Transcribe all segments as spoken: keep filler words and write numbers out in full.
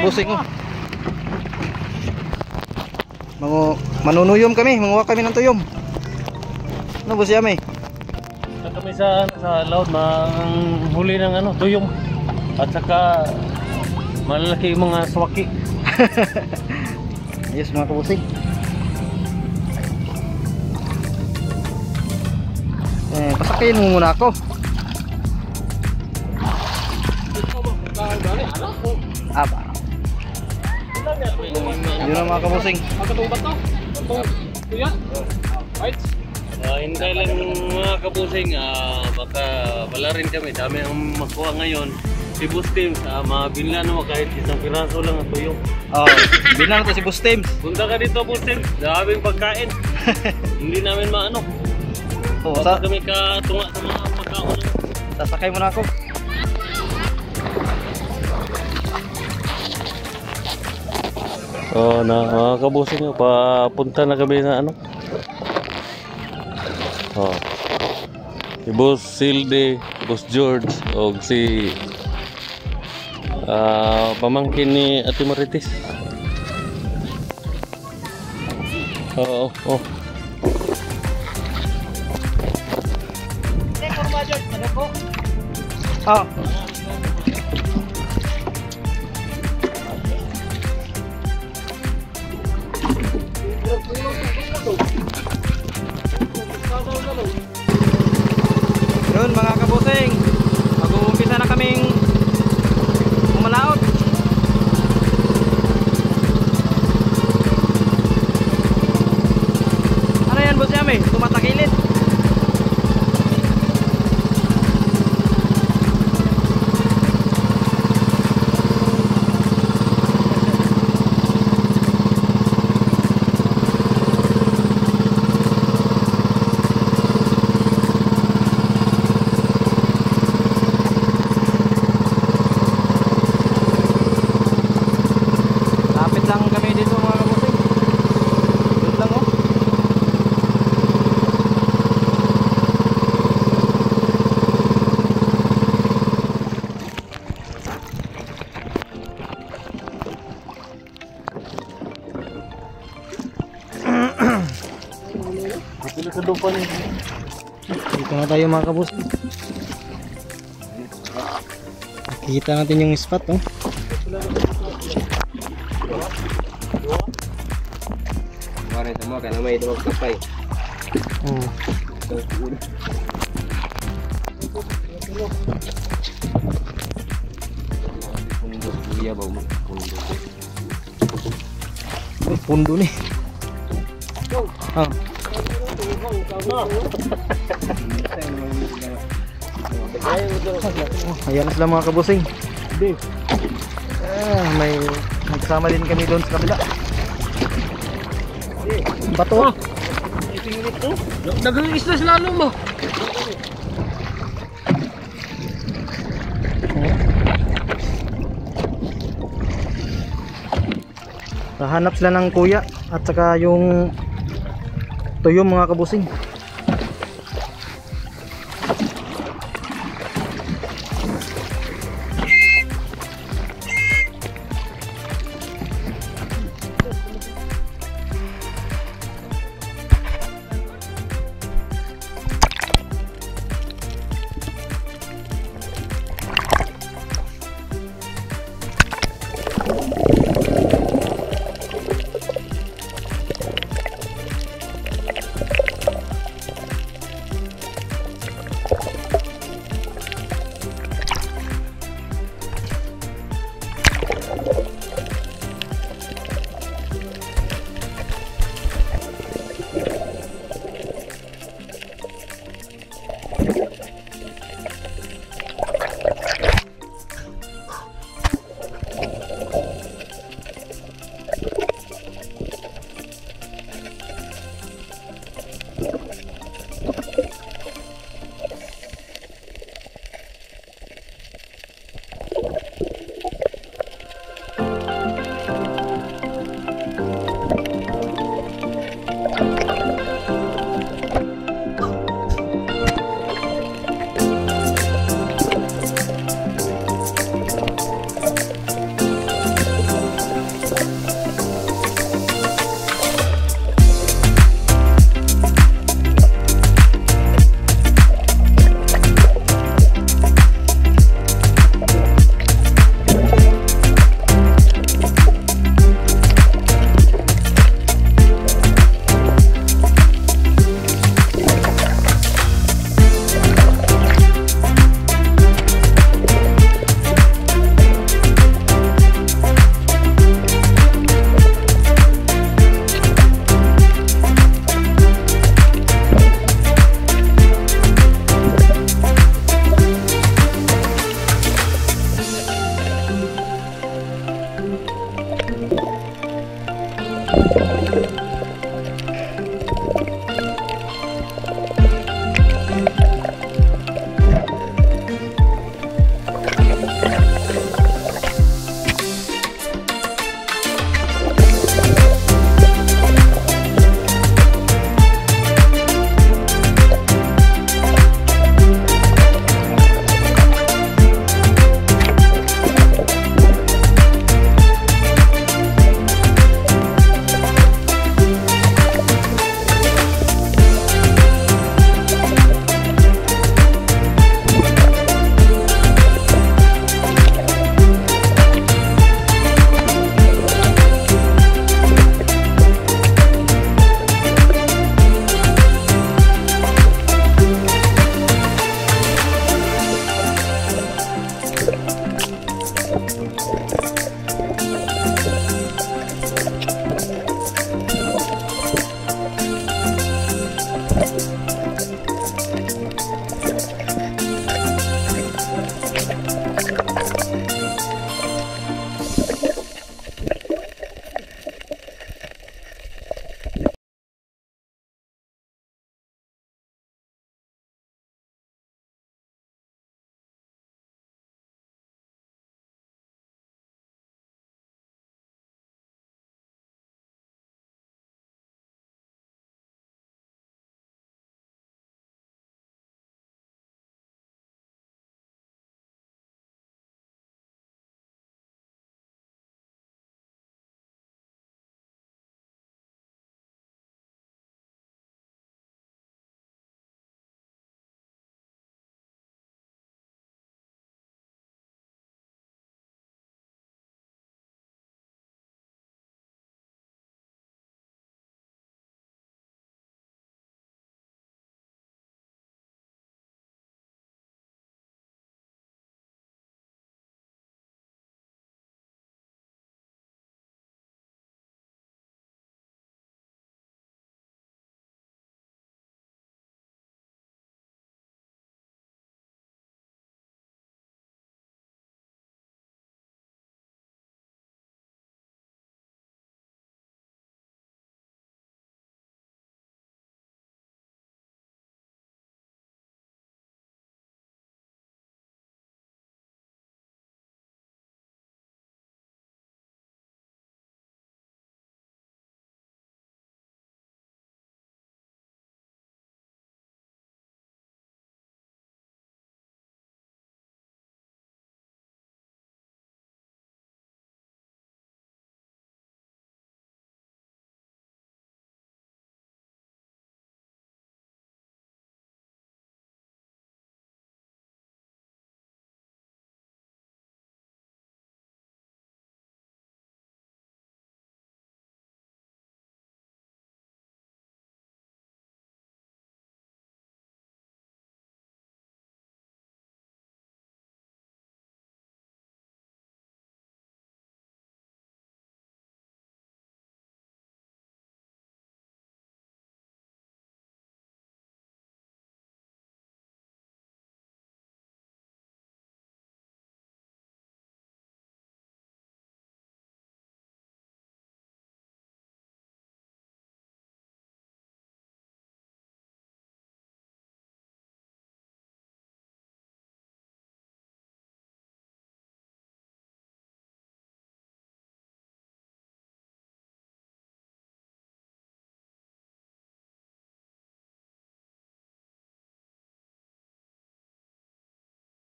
kabusing oh. Mga manunuyom kami, manguha kami ng tuyom. Ano boss Yami? Kami sa sa laut manghuli ng ano, tuyom. At saka malalaki yung mga swaki. Yes mga kabusing. Eh, pasakayin mo muna ako. Apa? Yun ang mga kabusing. Uh, hintay lang mga kabusing, uh, baka wala rin kami. Dami ang makuha ngayon. Si Bustim, uh, mabinla naman kahit isang piraso lang ang tuyong. Oh, binla na to si Bustim. Punta ka dito Bustim, daming pagkain. Hindi namin maano. Oh, Baka sa kami katunga sa mga pagkaon. sasakay mo na ako. Oh, na mga kabusing, papunta na kami na ano. Oh. Si Boss Silde, Boss George, o si uh, pamangkin ni Ate Marites. Oo, oh, oh. Oh. Yun mga kabusing, mag-uumpisa na kaming umalaot. Ano yan boss Yami? Tumatakilid. Dito na tayo mga kabus. Kita natin yung spot oh. Warna semua karena may dua kapay. Hmm. Pundo kuya bau pundo. Oh, pundo nih. Oh. Oh, ayan na sila mga kabusing. Ah, may nagsama din kami doon sa kabila. Bato. Dagang isda lalo mo. Hahanap sila ng kuya at saka yung tuyom mga kabusing.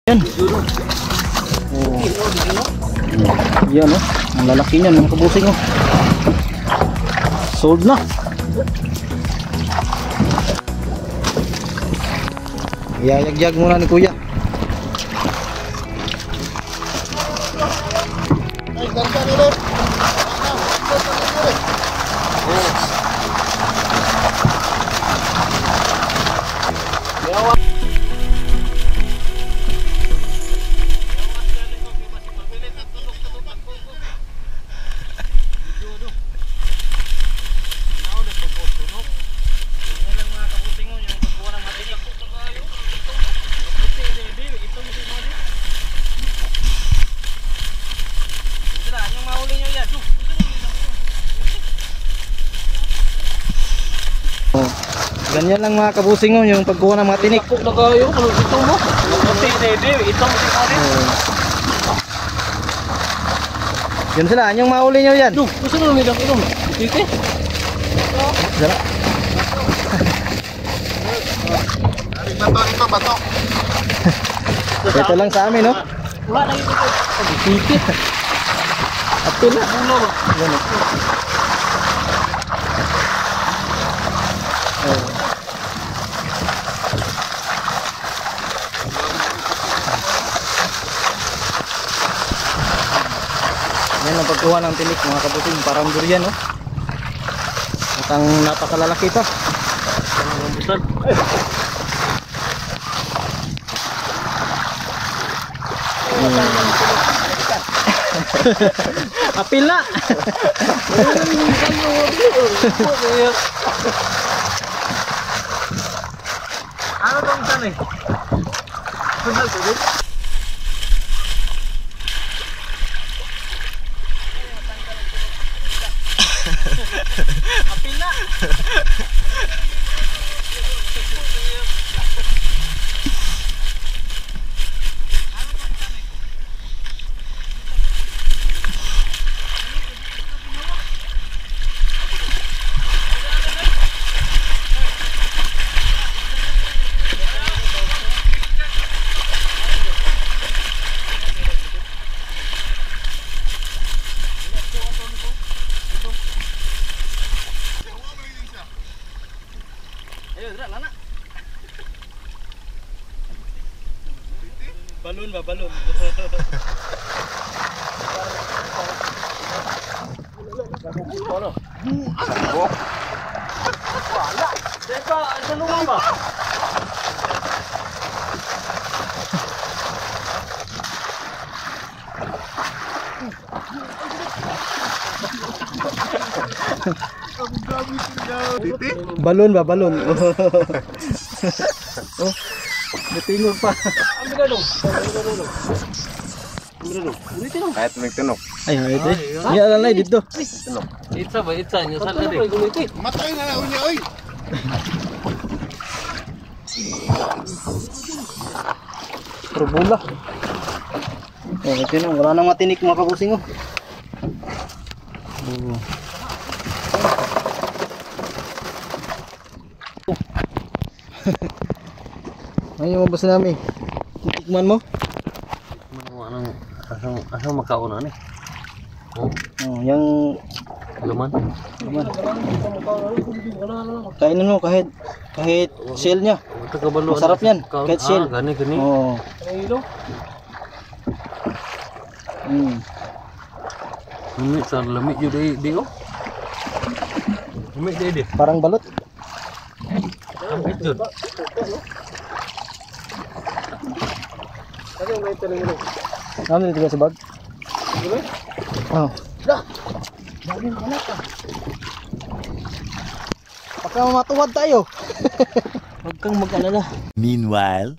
Yan. Oh. Yan oh. Ang lalaki niyan mga kabusing oh. Sold na. Yayagyag muna ni kuya. Ay, ganda nila. Ganyan lang mga kabusing oh, yung pagkuha ng mga tinik. Kapok na kayo, ano ito mo? Kasi hindi, ito mo din. Yun sila, anyong mahuli nyo yan. Duh, gusto nyo nila ito. Sige. Dala. Bato, ito, bato. Ito lang sa amin, no? Wala na ito. Sige. At ito na. Ulo ba? Ganun. Oh. Yan ang pagkuha ng tinik mga kabusing, parang durian no. At ang napakalalaki pa. Ang rambutan. Apil na. Ano bang tan eh? Sunod ko din. Apil na. Balon ba, balon. Wala. Teka, tulungan ba? Titi? Balon ba, balon. Oh, natingog pa. Ang bigado. Kahit may tunok. Ay, ay, ay. Iya lang lay dito. Itsa ba, itsa niya sa lari. Matay na na unya, oy. Trubula. Oh, ito na, wala nang matinik mga kabusing oh. Oh. Ayun mo basta namin. Tikman mo? Anong, asang, asang makauna ni? Oh, Oh, yang laman. laman. Kainin mo kahit kahit shell niya. Ito kabalo. Masarap yan, kahit shell. Ah, gani, gani. Oh. Hmm. Lami sa lami yun di, di oh. Lami di, di. Parang balot. Lami yun. Ano dito sa bag? Oh. Baka matuwad tayo. Huwag kang mag-alala. Meanwhile,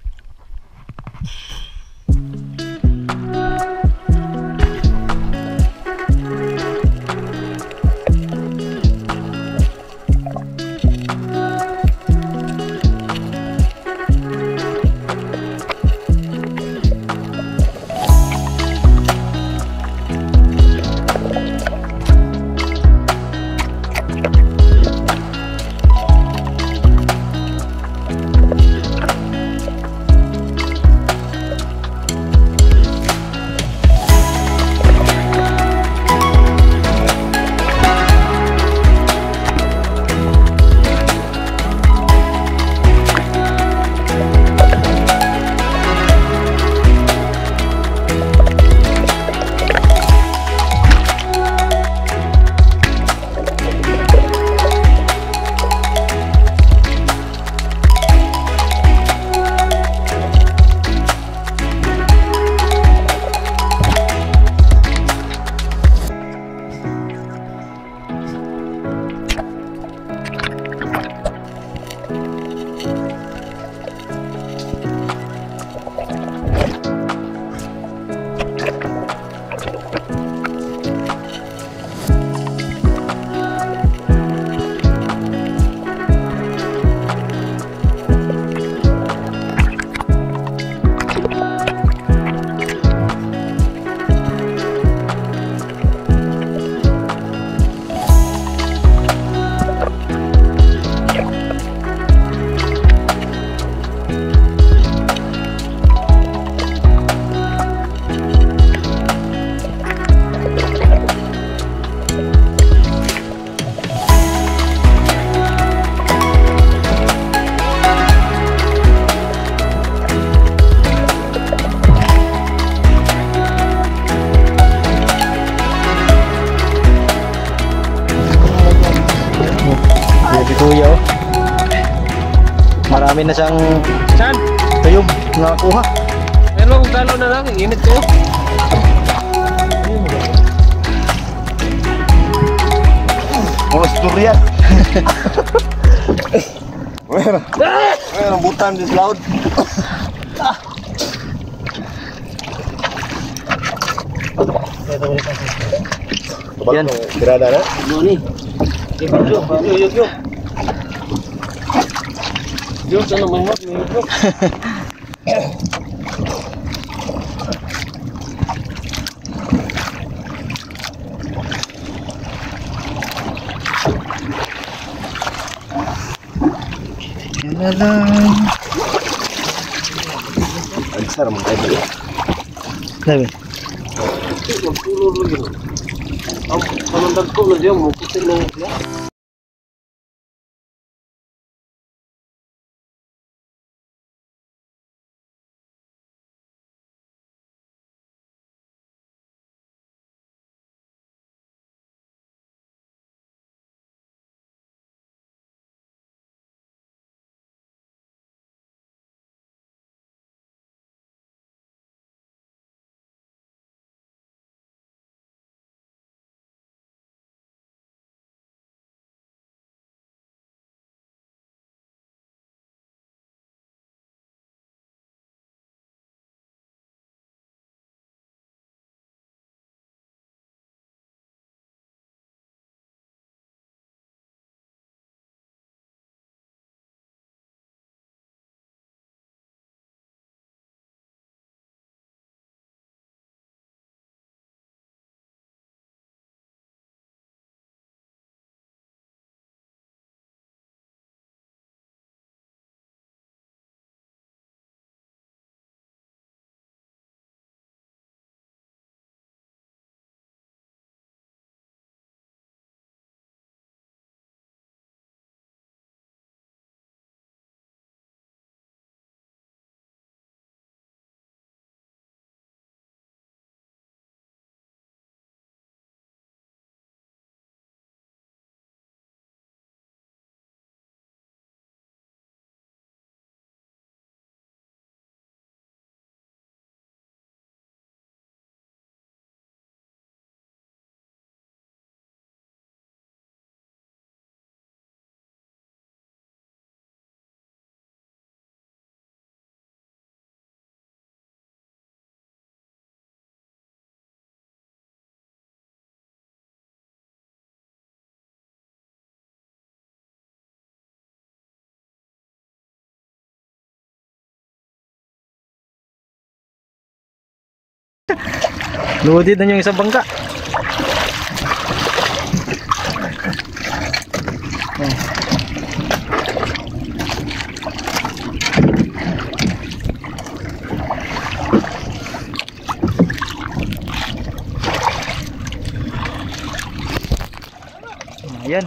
Si Kuya oh. Marami na siyang Saan? tuyong nakakuha. Pero kung galaw na lang, init kayo. Puros durian. Meron. Meron butan di laut. Yan. Berada na. Ano ni? Yuk, yuk, yuk, yuk. Yuk, sana may hap, may yuk. Yan na lang. Ang sarap mo kayo. Sabi. Magpulor lang yun. Ang panandang ko na diyan, mukutin na yan. Loaded na yung isang bangka. Ayan.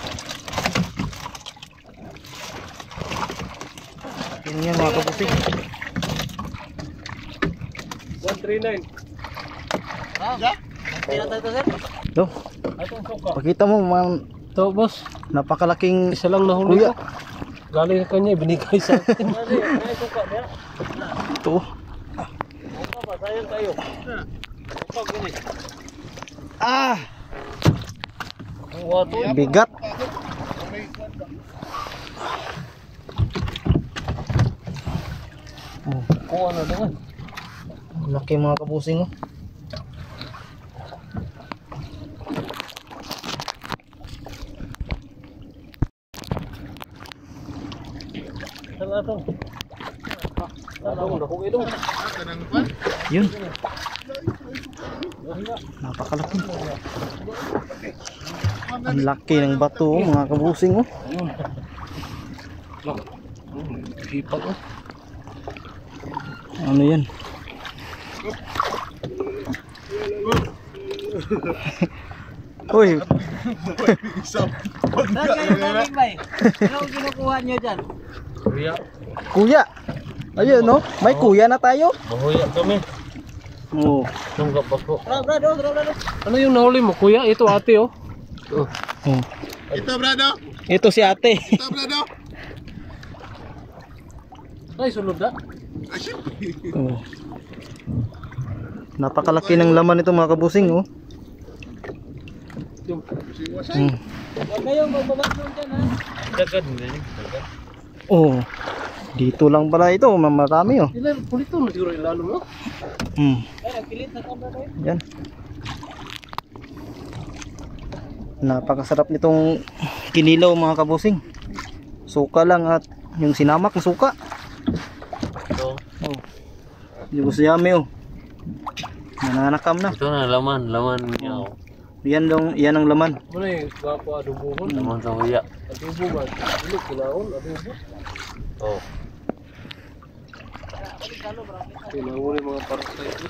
Ayan yan mga kapusing. one three nine. Do. Pakita mo man, Ito, boss. napakalaking Isa lang nahuli kuya. ko. Galing sa kanya, binigay sa akin. Ito. Sayang kayo. Ah, Kuha to. bigat. Kuha na naman. Laki mga kapusing oh. Saan atong? Atong, dakong ilong. Yun. Napakalaki. Ang laki ng bato oh, mga kabusing oh. Hipak oh. Ano yan? Uy. Saan kayo galing ba eh? Ano kinukuha nyo dyan? Kuya, Kuya. Ayun no, may kuya na tayo. mahuya kami. Oh. Tunggap ako. Bro, bro, bro, bro, bro. Ano yung nahuli mo, kuya? Ito ate oh. Oh. Oh. Ito, Brado. Ito si ate. Ito, Brado. Ay, sunod na. Ah, syempre. Oh. Napakalaki ng laman nito mga kabusing, oh. Si Wasay. Hmm. Huwag kayong magbabaklong dyan ha. Dagad na yun. Dagad. Oh. Dito lang pala ito, marami, oh. Ilan, pulito na siguro ilalo mo. Hmm. Ay, nagpilit na kamera tayo. Yan. Napakasarap nitong kinilaw mga kabusing. Suka lang at yung sinamak na suka. Ito. Oh. Yung gusto yami, oh. Nananakam na. Ito na, laman. Laman niya. Oh. Yan dong, yan ang laman. Muna yung gwapo adobo. Laman sa huya. Adobo ba? Ano, kinaon, adobo. Oh. Kinaon yung mga parasite.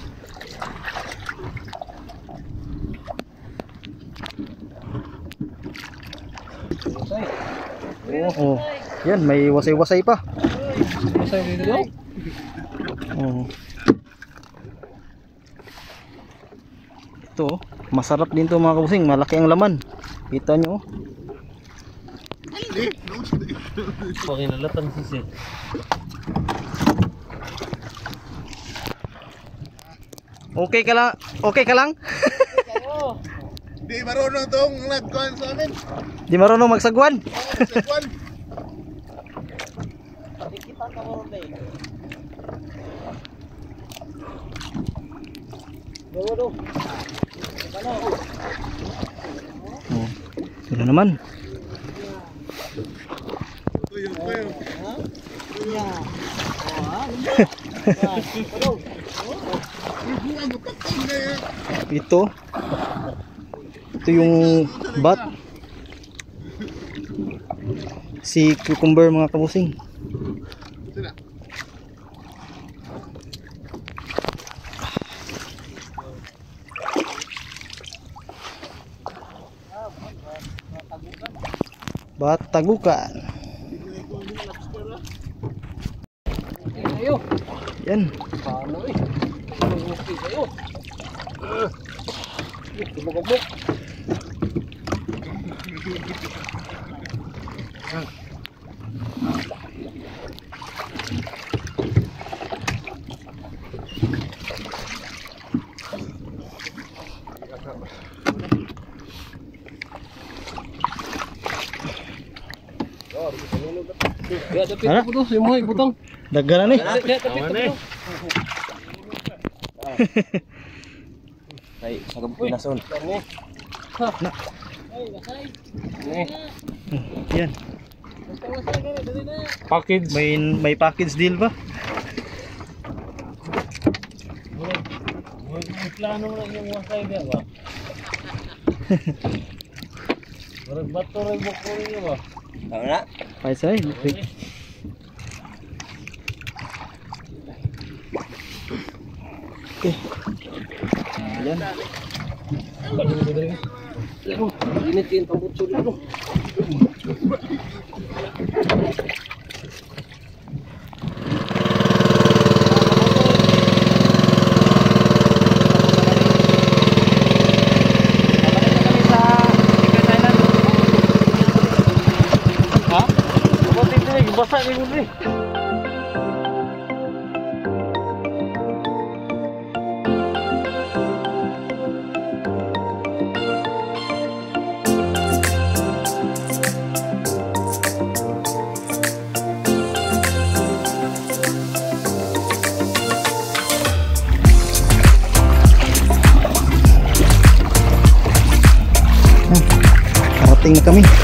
Oh. Yan, may wasay-wasay pa. Masay dito. Oh. Ito, oh. Masarap din to mga kabusing. Malaki ang laman. Kita nyo, oh. Hindi. Pakinalatan sisi. Okay ka lang? Okay ka lang? Di marunong tong nagkuhan sa amin. Di marunong magsagwan? Nagkuhan. Patikitan ka mo rin. Gawa do. Ano? Oh. Ito na naman. Tuyo, tuyo. Ha? Yeah. Oh, ha? Ano? Ibuang kapatid na yan. Ito. Ito yung bat. Si cucumber mga kabusing. Ito na. Bat tagukan. Ayo. Yan. Paano eh? Okay kayo. Tumugabok. Ya, tapi Hah? apa tuh? Semua ibutang. Dagana ni. Ya, tapi Aman eh. Ay, sagap pinason. Yan. Package. May may package deal ba? May plano mo lang yung wasay dia ba? Barang bato rin mo ko rin ba? Tama na. Ay say. Okay. Yan. Ini tin pambutso dito. Basa ni mo ni. Karating na kami.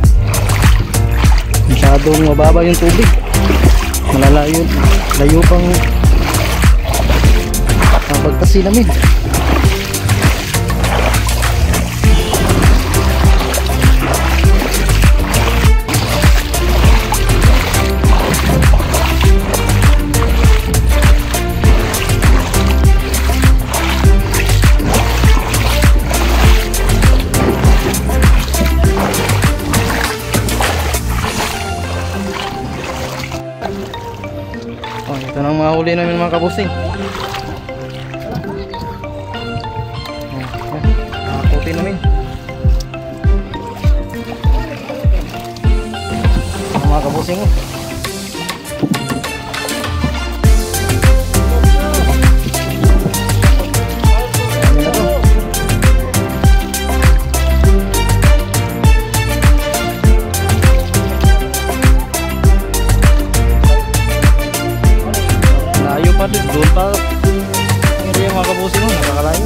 Masyadong mababa yung tubig. Malalayo. Layo pang pagpasi namin. Oh, ito na ang mga huli namin mga kabusing. Oh, yan. Nakakuti namin. mga kabusing. Layo pa din, doon pa. Hindi yung mga kabusing mo, nakakalayo.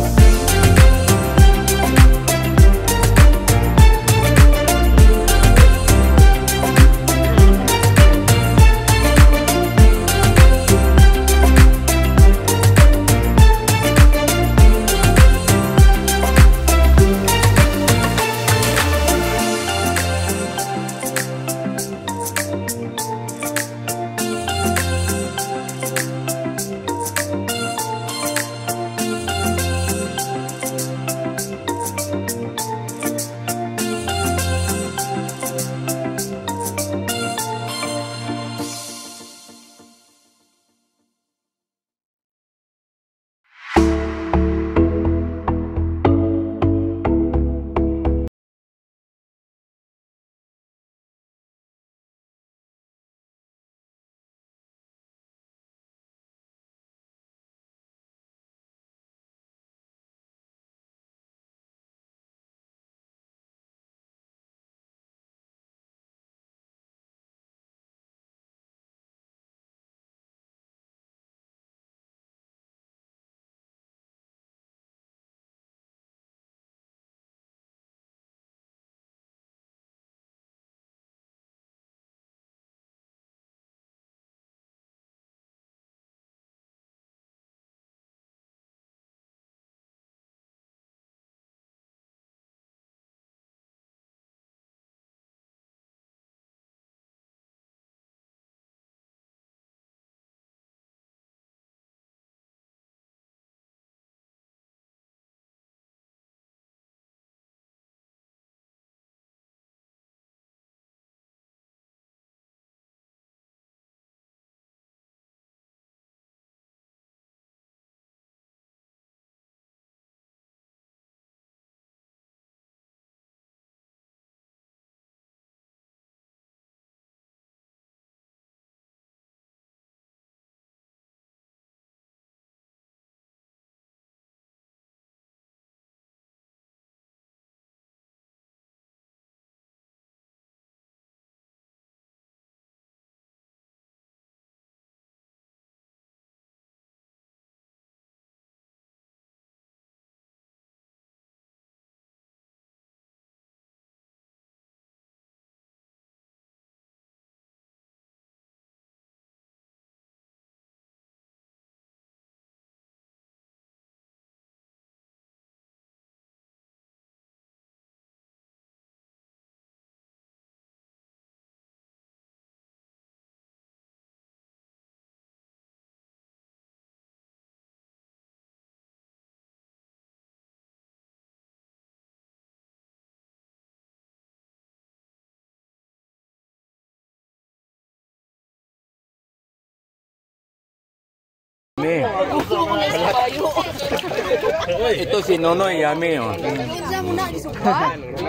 Ito si Nonoy Yami oh. Isa mo na isuka.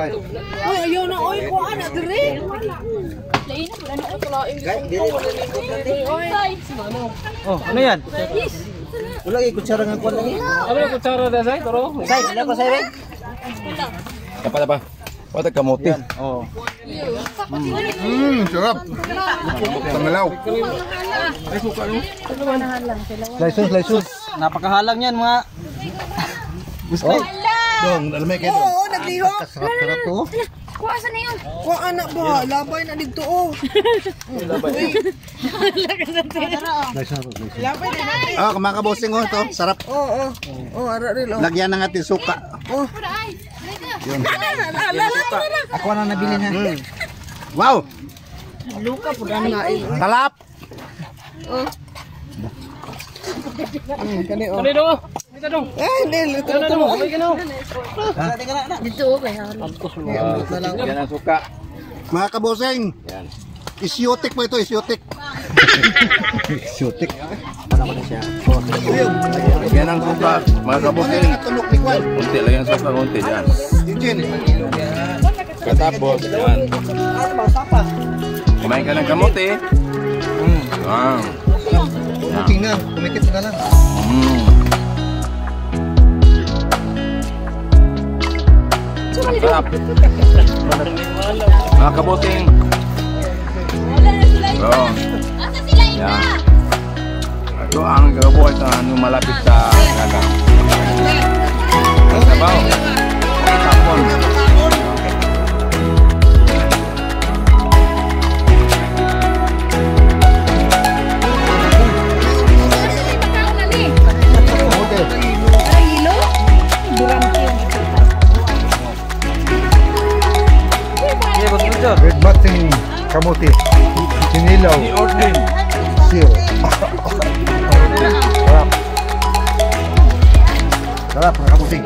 Oy, ayaw na oy ko ana dire. Lain na ano ko lain. Oy. Oh, ano yan? Wala kay kutsara nga kuan lagi. Ano yung kutsara na say? Toro? Say, wala ko say. Apa apa? Wala kamote. Oh. Hmm, sarap. Tangalaw. Slices, slices. Napakahalang yan mga. Gusto. Dong, alamay kayo. Oo, nagliho. Sarap-sarap to. Kuha sa na yun. Kuha anak ba? Labay na dito oh. Labay. Labay na natin. Ah, mga kabosing oh, to, sarap. Oo, oo. Oh, ara rin oh. Lagyan ng ating suka. Oh. Yun. Ako na nabili na. Mm. Wow! Luka po na nga eh. Talap! Hmm, kani oh. Kani do. Dito do. Eh, hindi. Luto Kani to. do. Kani do. Dito oh, kaya. Yan ang suka. Mga kabosing, isyotik po ito, isyotik. Isyotik. Yan ang suka. Mga kabusing. Tulok ni Kwan. Kunti lang yung suka. Kunti dyan. Eugene. Katapos yan. Kumain ka ng kamote. Mm. Wow. Kumaking na, kumikit na lang. Mm. Sarap. Mga kabusing. Oh. Yan. Ito ang gagabuhay sa ano, malapit sa dagat. Ang sabaw. Ang tapon. Red button, kamote, sinilaw, siro. Sarap. Sarap, mga kamuting.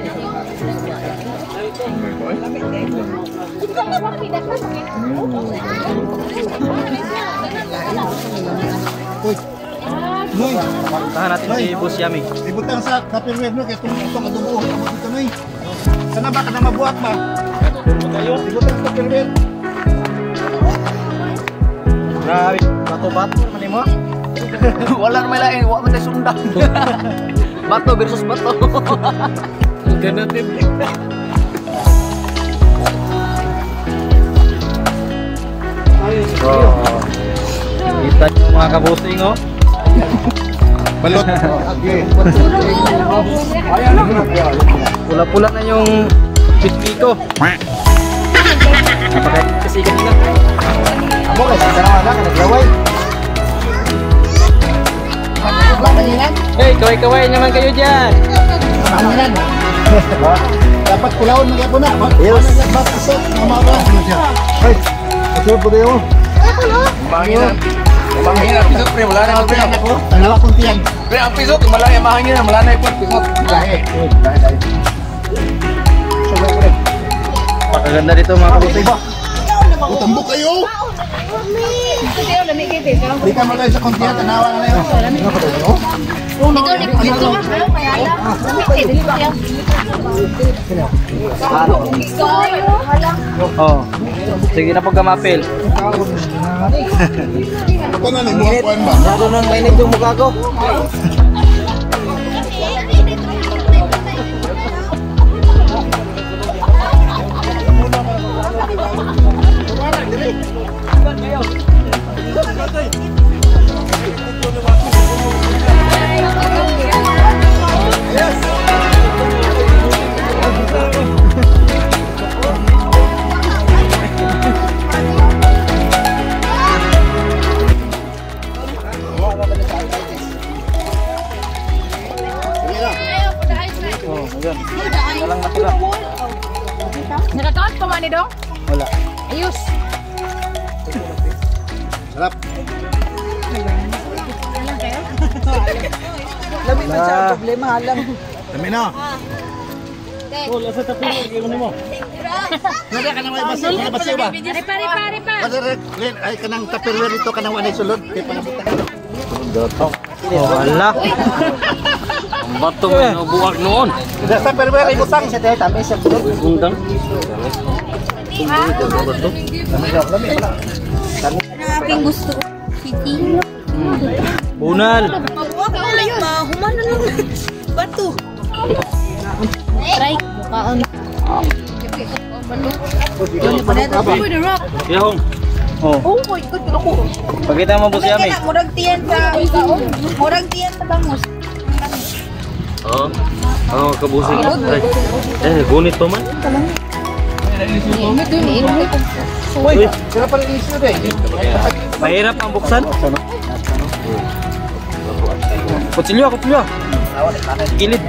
Noy, Tahan natin si Boss Yami. ibutang sa Tupperware no, kaya itong itong adobo, kamote ito Noy. Sana ba ka na mabuhat ba? Ibutang sa Tupperware. Grabe, bato-bato naman mo. Wala naman lain, wala man tayo sundan. Bato versus bato. Alternative. Oh. Kita nyo mga kabusing oh. Balot. Okay. Pula-pula na yung pispi ko. Napakain kasi kanina. Amo guys, sana wala ka naglaway. Hey, kaway-kaway naman kayo dyan. Dapat kulawon na po na. Yes. Dapat isa, mamara. Ay, ito po kayo. Mahanginan. Mahanginan. Pisot pre, wala na ang pisot. Dalawa kong tiyan. Pre, ang pisot, malaya mahanginan. Wala na yung pisot. Lahi. Lahi, lahi. Sobra ko rin. Pakaganda dito mga kabusing. Utambok kayo. Di ka magay sa kontiyan, tanawa na na yun. Oh. Sige na pagkamapil. Ito na ni buwan buwan ba? Lalo nang mainit yung mukha ko. Walang natira. Nakakaunt pa man ni Dong? Wala. Ayos. Sarap. Labi man siya ang problema, alam. Dami na. Wala sa tapos yung mo. Nada ka na may basi, may basi ba? Pare, pare, pare, pa. Kasi rin, ay kanang Tupperware ito, kanang wanay sulod. Kaya panabutan ka. Oh, wala. Ang bato mo nabuwag noon. Sa Tupperware, ibutang siya tayo, tabi siya. Undang. Aking gusto. City. Bunal. Mabuwag ka ulit. Mahuman na lang. Bato. Try. Mukhaan. Yahong. Oh. Oh my God, ako. Pakita mo Boss Yami. Murag tiyan sa Murag tiyan sa bangus. Oo. Oo, kabusing. Ay. Eh, gunit pa man. Uy, Sila pala yung issue eh. mahirap ang buksan. Kutsilyo, kutsilyo. Gilid.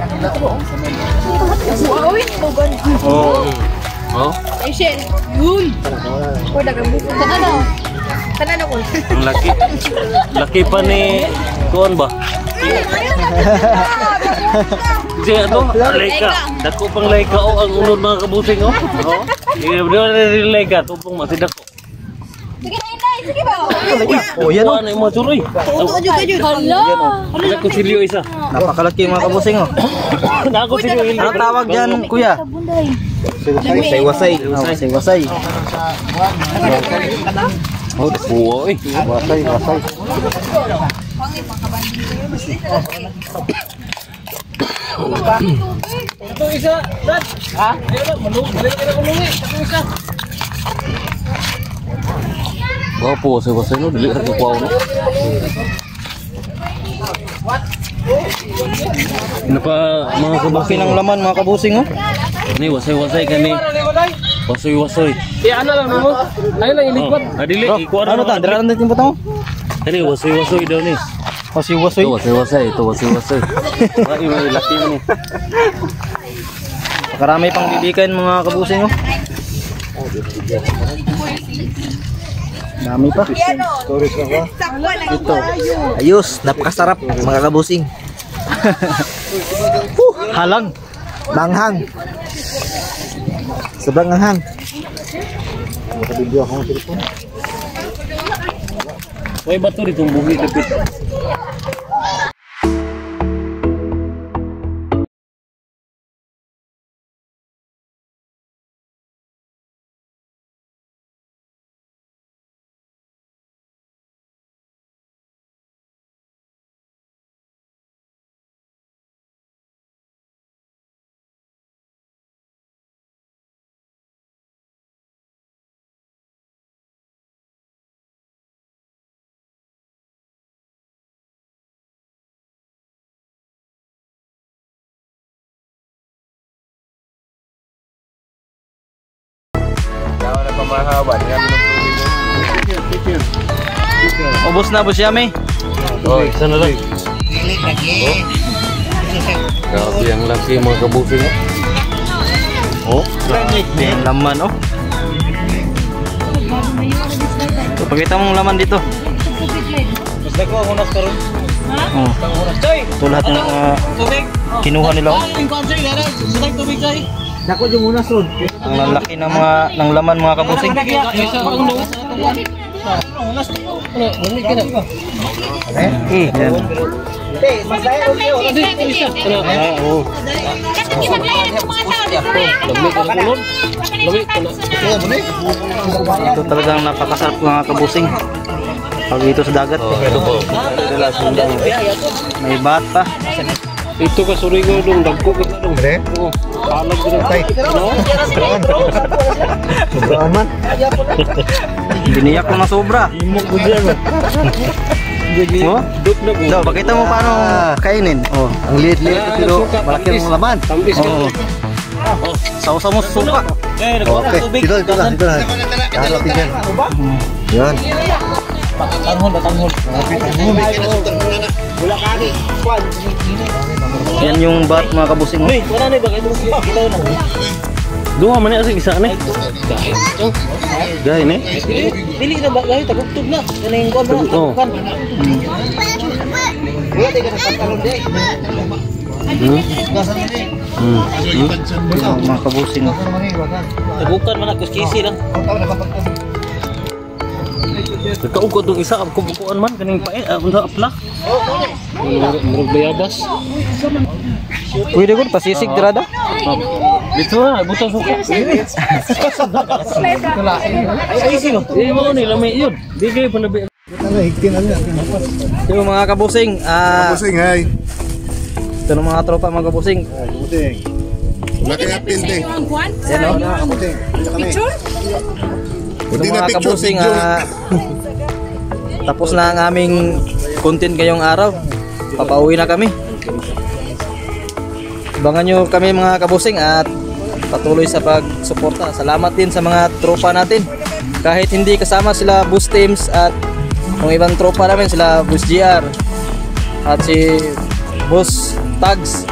Uy, bogan. Oh. Oh, Ay, shit. Yun. Uy, dagang buko. Tanan na. Tanan ako. ang laki. Laki pa ni Kuan ba? Kasi ano, Laika. Dako pang Laika o ang unod mga kabusing o. Oo. Hindi na rin Laika. Tupong masih dako. Sige na, inay. Sige ba? Oh, yan oh. Kuan ay mga suroy. Tuto juga yun. Hala. Ano ko silyo isa? Napakalaki mga kabusing oh. Nako silyo ilog. Ano tawag dyan, kuya? Bunday. Wasay-wasay. Oh, wasay-wasay. Oh, buo eh. Wasay, wasay. Ito isa, Dad. Ha? Ayun, manung, balik ka na kulungi. Ito isa. Wapo, wasay-wasay no, dili ra kuwaw no. Ano pa mga kabusing ng laman mga kabusing oh. Ni wasay-wasay kani. Wasoy-wasoy. Iya ano lang mo. Ayun lang iligpad. Ah, dili ikuha Ano ta? Dira lang din mo tao. Kani wasoy-wasoy daw ni. Wasoy-wasoy. Ito wasoy-wasay, ito wasoy-wasay. Ay, may laki mo. Karami pang bibikan mga kabusing oh. Dami pa. Ito. Ayos, napakasarap mga kabusing. uh, halang. Manghang. Sobrang anghang. Nakabidyo akong cellphone. May bato dito buhi kapit. Ubos na boss Yami. Oh, isa na lang. Oh. Grabe ang laki mga kabusing. Oh, Yung laman oh. So, pakita mong laman dito. Mas dako ang unas karon. Oh. Ito lahat ng uh, kinuha nila oh. Dako yung unas ron. Ang lalaki ng mga ng laman mga kabusing. Eh, yan. Ito talagang napakasarap mga kabusing. Pag ito sa dagat. May bat pa. ito ka surigo dong, dagko ka dong. Pre? Oo. Palag dong. Tay. Sobraan man. Biniyak ko na sobra. Imok ko dyan. Oh, daw, pakita mo paano kainin. Oh, Ang liit-liit pero malaki ang laman. Tamis ka. oh. Sausa mo sa suka. Okay, dito, dito lang, dito lang. Harapin yan. Yan. Yan yung bat mga kabusing. Duha man na sa isa ni. Gay ni. Dili na ba gay tagugtog na. Kaning kon na. Oh. Hmm. Yung mga kabusing. Tagukan man ako kisi lang. Nagkaugo tong isa ang kubukuan man kaning pae unsa apla. Murag bayabas. Pwede ko pasisig dirada. Dito na butang suka. Ay sino? Eh mo ni lamay yun. Di kay panabi. Yung mga kabusing, ah Pusing, hay. ito ng mga tropa mga kabusing. Puting. Wala kaya pinte. Yan oh. Puting. Picture? Ito Hindi na mga picture, kabusing, video. ah tapos na ang aming content ngayong araw. Papauwi na kami. Abangan nyo kami mga kabusing at patuloy sa pagsuporta. Salamat din sa mga tropa natin. Kahit hindi kasama sila Bus Teams at yung ibang tropa namin, sila Bus G R at si Bus Tags.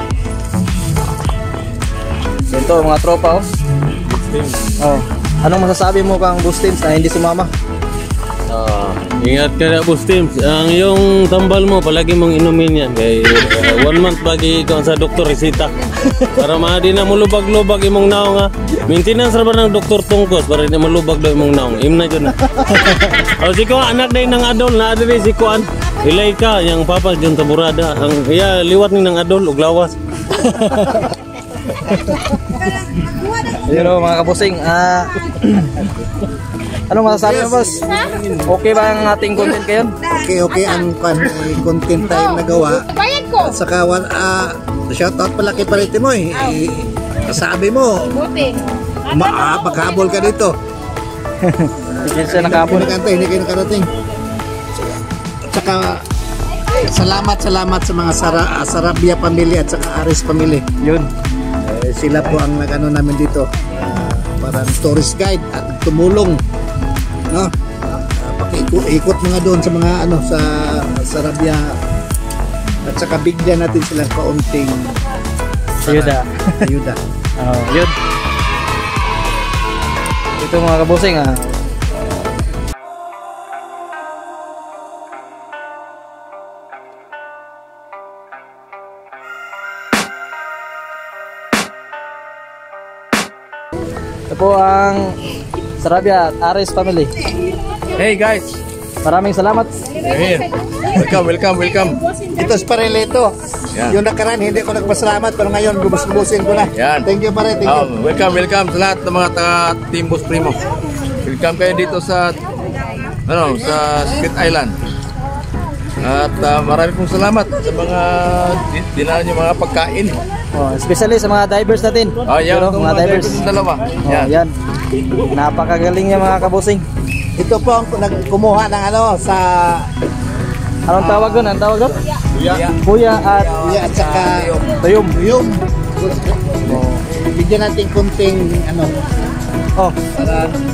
Ito mga tropa oh. Oh. Anong masasabi mo kang Bus Teams na hindi sumama? Ah, ingat ka na Bus Teams. Ang yung tambal mo palagi mong inumin yan kay uh, one month bagi ikaw sa doktor resita. Para maadi na mulubag-lubag imong naong nga. Maintenance ra ba ng doktor tungkos para di malubag daw imong naong. Imna jud na. O si ko anak day ng adol na adiri si Kuan. Ilay ka yang papa jud taburada. Ang iya liwat ni ng adol ug lawas. Yun o mga kabusing. Ah, anong masasabi mo, boss? Okay ba ang ating content kayon? Okay, okay ang kan content tayong nagawa. Bayad ko. At saka uh, shoutout pala kay Parete mo eh. Eh, Sabi mo, Buti. ma ah, paghabol ka dito. Hindi siya nakabon. Hindi kayo hindi kayo nakarating. At saka salamat salamat sa mga Sara, ah, Sarabia family at saka Aris family. Yun. Eh, sila po ang nagano namin dito. Uh, parang tourist guide at tumulong. No? Uh, Pakiikot mga doon sa mga ano sa Sarabia at saka bigyan natin sila kaunting Ayuda. ayuda. Oh, yun. Ito mga kabusing ah. Ito po ang Sarabia at Aris family. Hey guys. Maraming salamat. Here. Welcome, welcome, welcome. Ito si Parele ito. Yan. Yung nakaraan hindi ko nagpasalamat pero ngayon gubus-gubusin ko na. Yan. Thank you pare, thank you. Um, welcome, welcome sa lahat ng mga taga Team Boss Primo. Welcome kayo dito sa ano, sa Spit Island. At uh, marami pong salamat sa mga di- dinala niyo mga pagkain. Oh, especially sa mga divers natin. Oh, yan, Yun, itong mga mga divers. divers ng dalawa. Oh, Yan. yan. Napakagaling niya mga kabusing. Ito po ang nagkumuha ng ano sa Anong tawag doon? Anong tawag doon? Kuya, Kuya at Kuya at saka Tuyom. yung bigyan natin kunting ano Oh, para